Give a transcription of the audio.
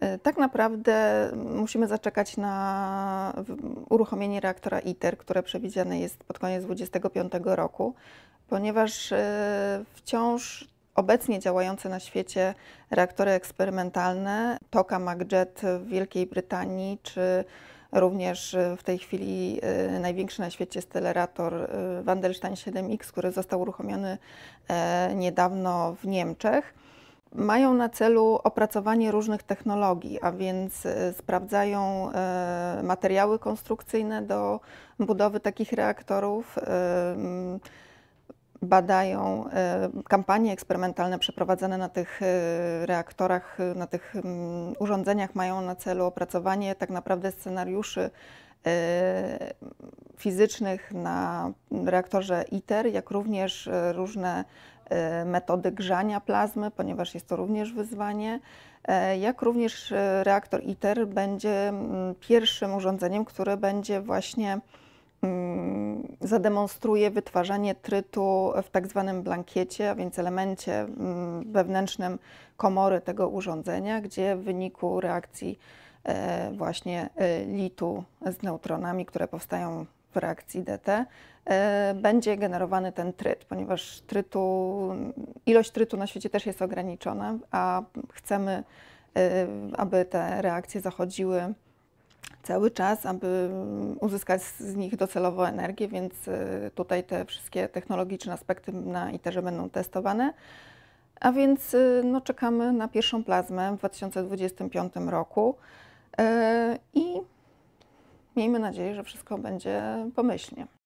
Tak naprawdę musimy zaczekać na uruchomienie reaktora ITER, które przewidziane jest pod koniec 2025 roku, ponieważ wciąż obecnie działające na świecie reaktory eksperymentalne, Tokamak Jet w Wielkiej Brytanii, czy również w tej chwili największy na świecie stylerator Wendelstein 7X, który został uruchomiony niedawno w Niemczech, mają na celu opracowanie różnych technologii, a więc sprawdzają materiały konstrukcyjne do budowy takich reaktorów, badają kampanie eksperymentalne przeprowadzane na tych reaktorach, na tych urządzeniach mają na celu opracowanie tak naprawdę scenariuszy fizycznych na reaktorze ITER, jak również różne metody grzania plazmy, ponieważ jest to również wyzwanie, jak również reaktor ITER będzie pierwszym urządzeniem, które będzie właśnie zademonstruje wytwarzanie trytu w tak zwanym blankiecie, a więc elemencie wewnętrznym komory tego urządzenia, gdzie w wyniku reakcji właśnie litu z neutronami, które powstają w reakcji DT, będzie generowany ten tryt, ponieważ ilość trytu na świecie też jest ograniczona, a chcemy, aby te reakcje zachodziły cały czas, aby uzyskać z nich docelowo energię, więc tutaj te wszystkie technologiczne aspekty na ITER-ze będą testowane. A więc no, czekamy na pierwszą plazmę w 2025 roku i miejmy nadzieję, że wszystko będzie pomyślnie.